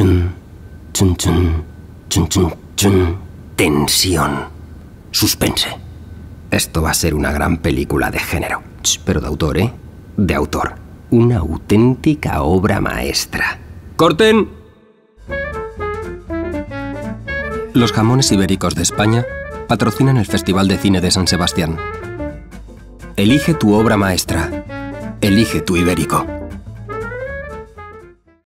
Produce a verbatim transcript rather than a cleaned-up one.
Chun, chun, chun, chun, chun, chun. Tensión. Suspense. Esto va a ser una gran película de género. Pero de autor, ¿eh? De autor. Una auténtica obra maestra. ¡Corten! Los jamones ibéricos de España patrocinan el Festival de Cine de San Sebastián. Elige tu obra maestra. Elige tu ibérico.